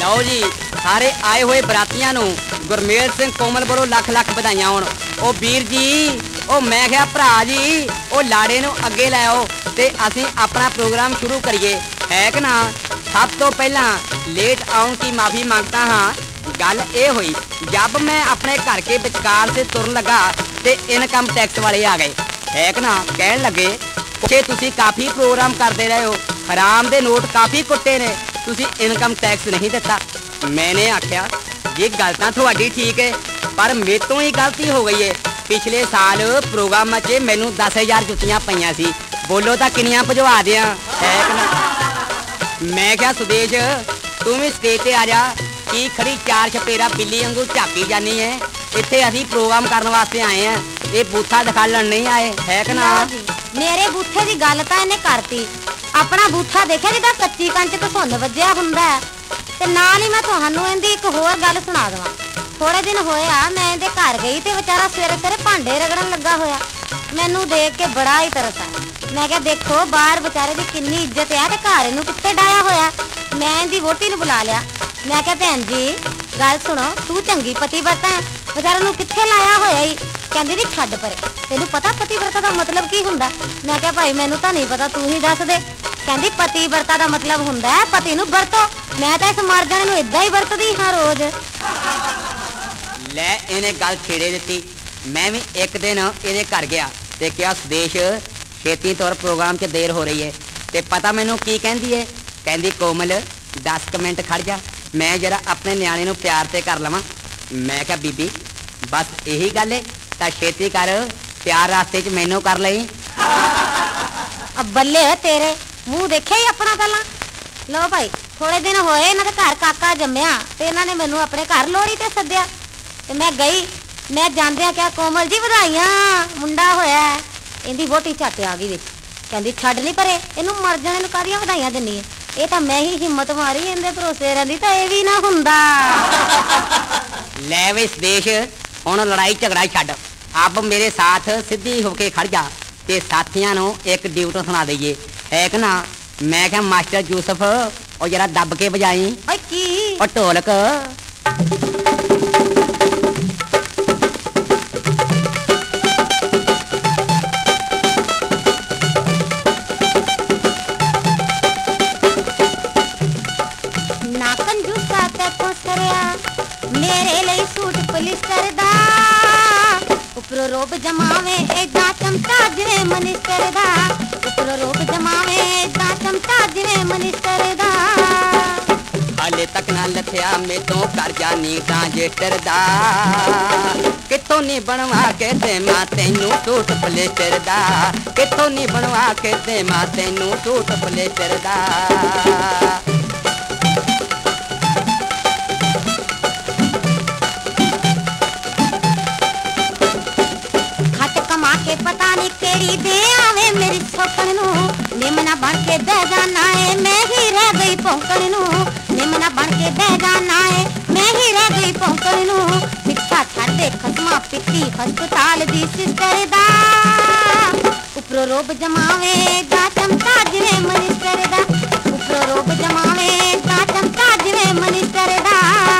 लो जी सारे आए हुए बरातियां नूं गुरमेल सिंह कोमल वालों लख लख बधाइयां होण। ओ वीर जी ओ मैं क्या भरा जी ओ लाड़े नूं अगे लै आओ ते असीं अपना प्रोग्राम शुरू करिए है कि ना। सब तो पहला लेट आउण की माफ़ी मांगता हाँ। गल ये हुई जब मैं अपने घर के विचकार से तुरन लगा ते इनकम टैक्स वाले आ गए है कि ना। कहन लगे कि तुसी काफ़ी प्रोग्राम करते रहे हो, हराम दे नोट काफ़ी कुट्टे ने, तुसी इनकम टैक्स नहीं दिता। मैंने आख्या ये गल तां तुहाडी ठीक है पर मेरे तो ही गलती हो गई है। पिछले साल प्रोग्राम च मैनू 10,000 जुत्तियां पईयां सी, बोलो तो किनियां भजवा दियां है कि ना। मैं क्या सुदेश तू भी स्टेज ते आ जा की खड़ी चार छपेरा बिल्ली वांगू झाकी जानी है। इत्थे असीं प्रोग्राम करने वास्ते आए हैं, ये बूथा दिखालन नहीं आए है कि ना। मेरे बूथे की गल तां इहने करती, अपना बूथा देखिया जिद्दां कच्ची कंच तो सुन वज्जिया हुंदा है। ते नाल ही मैं तुहानूं इहदी एक होर गल सुणा देवां। थोड़े दिन होया मैं इहदे घर गई ते बेचारा सवेरे सवेरे भांडे रगड़न लगा होया। मैनू देख के बड़ा ही तरस आया। मैं क्या देखो बाहर बेचारे की कितनी इज्जत है ते घर इहनूं कित्ते डाया होया। मैं इहदी वोटी नूं बुला लिया। मैं क्या भैन जी गल सुनो, तू चंगी पतिव्रता है, बेचारे नूं कित्थे लाया होया ही। कहंदी नहीं छड्ड परे, तेनू पता पतिव्रता का मतलब की हुंदा। मैं क्या भाई मैनू तां नहीं पता, तू ही दस दे। कहंदी पतिव्रता का मतलब हुंदा है पति नूं वरतो। मैं तां इस मर जाणे नूं इदां ही वरतदी हां रोज। ले इहने गल छेड़े दित्ती। मैं भी एक दिन इहदे घर गया ते क्या सुदेश छेती तौर प्रोग्राम च देर हो रही है ते पता मैनू की कहंदी है। कहंदी कोमल 10 मिनट खड़ जा, मैं जरा अपने न्याणे नूं प्यार ते कर लवां। मैं क्या बीबी बस यही गल है तां छेती कर, प्यार रास्ते च मैनू कर लई। अब बल्ले तेरे मूँह देखे ही अपना पहला। लो भाई थोड़े दिन होए इन्हां दे घर काका जम्मिया ते इन्हां ने मैनू अपने घर लोहड़ी ते सद्दिया ते मैं गई। मैं जांदिया क्या कोमल जी बधाइयां मुंडा होया। इहदी वोटी झट आ गई विच, कहंदी छड्ड नहीं परे, इहनूं मर जाणे नूं काहदियां बधाइयां दिंदी है। ये तो मैं ही हिम्मत मारी इहदे भरोसे रहिंदी तां इह वी ना हुंदा। ले वे सुदेश हुण लड़ाई झगड़ा छड्ड, अब मेरे साथ सीधी होके खड़ जा ते साथियां नूं एक ड्यूट सुना दईए है कि ना। मैं क्या मास्टर यूसुफ और जरा दब के बजाई और ढोलक। नाकन जूसा ते पोसरिया मेरे लिए सूट पलिस्टर दा, उपरो रोब जमावे एदा चमता जिवें मनिस्टर दा, उपरो रोब जमावे एदा चमता जिवें मनिस्टर दा। हाले तक ना लथया मैं तो कर जानी ट्रांजेस्टर दा, कितों नहीं बनवा के दे मां तैनू सूट पलेस्टर दा, कितों नहीं बनवा के दे मां तैनू सूट पलेस्टर दा। पता नहीं केड़ी दे आवे मेरी सोकन नू, निमना बन के दे जाना है मैं ही रह गई भौंकन नू, निमना बन के दे जाना है मैं ही रह गई भौंकन नू। मिठा छाड़े खसमा पिट्टी हस्पताल दी सिस्टर दा, उपरो रोब जमावे दा चमता जिवें मनिस्टर दा, उपरो रोब जमावे दा चमता जिवें मनिस्टर दा।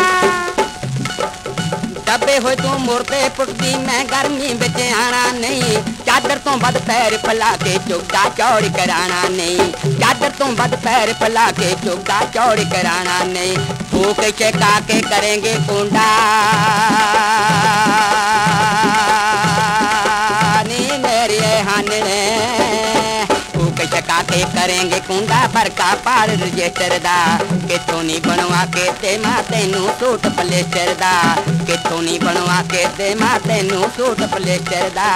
दबे होए तू मुरते पुटदी मैं गर्मी बिच आना नहीं, चादर तो बद पैर फैला के चुगदा चौड़ कराना नहीं, चादर तो बद पैर फैला के चुगदा चौड़ कराना नहीं। फूक चका के करेंगे कुंडा नी मेरे हानने, फूक चका के करेंगे कुंडा बरका पार रजिस्टर दा, कितों नहीं बनवा के ते मां तैनू सूट पलेस्टर दा, कितों नहीं बनवा के ते मां तैनू सूट पलेस्टर दा।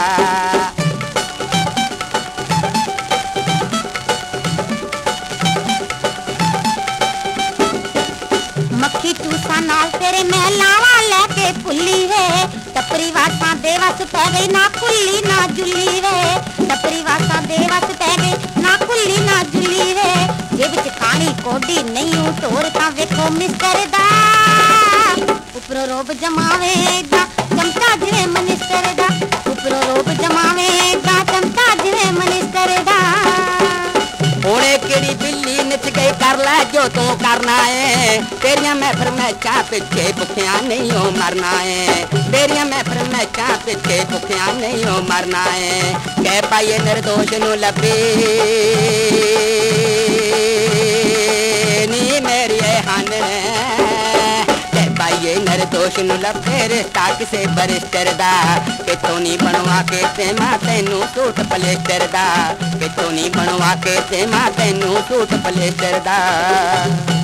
मक्खी चूसा नाल तेरे मैं लावा लेके फुल्ली वे, टपरी वासा दे वस पै गई ना खुली ना जुली वे, टपरी वासा दे वस पै गई ना खुली ना जुली वे। जेब च काली कोडी नहीं टोर तां वेखो मिस्टर दा, उपरो रोब जमावे दा चमचा जिवें मनिस्टर दा, उपरो रोब जमावे दा चमचा जिवें मनिस्टर दा। होणे केड़ी बिल्ली निच गई कर लै जो तू करना है। तेरिया महफिल मैचा पिछे भुखिया नहीं हो मरना है। तेरिया महफिल मैचा पिछे भुखिया नहीं हो मरना है। कह पाइए निर्दोष नू लभे नी मेरी हन पाइए निर्दोष नू लभे रिश्ता किसे बरिस्टर दा कितों नहीं बनवा के ते मां तैनू सूट पलेस्टर दा कितों नहीं बनवा के ते मां तैनू सूट पलेस्टर दा।